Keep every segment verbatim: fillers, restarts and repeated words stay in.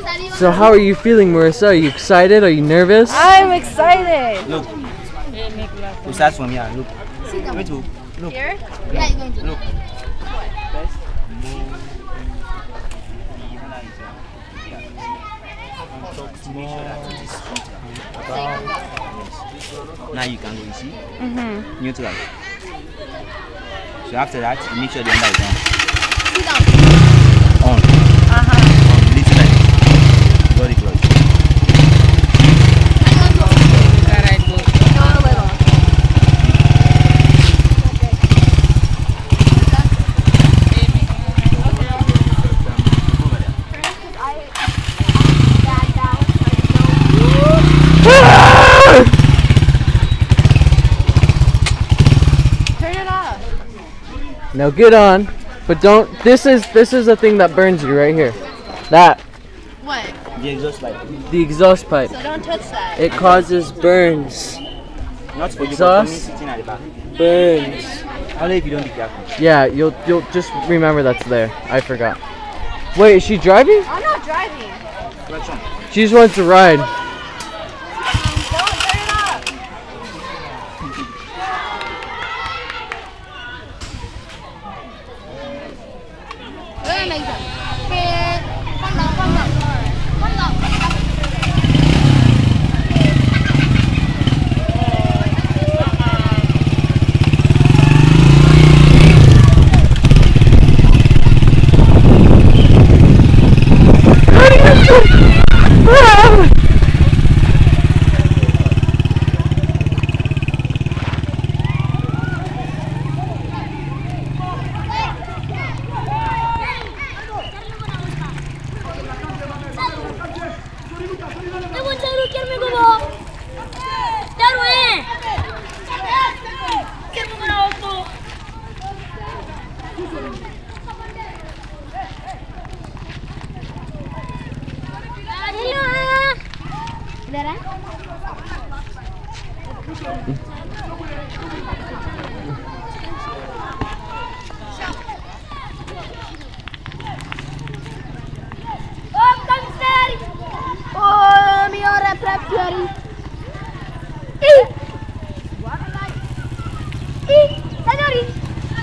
So how are you feeling, Marissa? Are you excited? Are you nervous? I'm excited. Look. We start from here. Look. Wait to look. Here? Yeah, you're going to Look. Now you can go, you see? Mm-hmm. Neutral. So after that, you make sure the under is on. sit down. On. Uh-huh. On. Little like body clutch. Alright, good. Go a little. Turn it off. Now get on, but don't. This is this is the thing that burns you right here. That What? The exhaust pipe. the exhaust pipe. So don't touch that. It causes burns. Not for you, but for me Exhaust? sitting at the back. Burns. Only if you don't be careful. Yeah, you'll you'll just remember that's there. I forgot. Wait, is she driving? I'm not driving. Clutch on. She just wants to ride. Don't turn it off. Wait, make them. Con lọc, con lọc. Con lọc. Oh, mi ora prefieri. I. I, signori.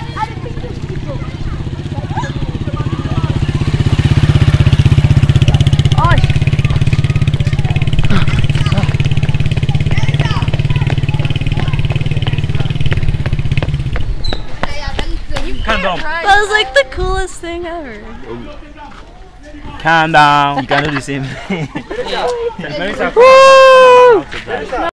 Calm down. That was like the coolest thing ever. Calm down. You can do the same thing. Woo!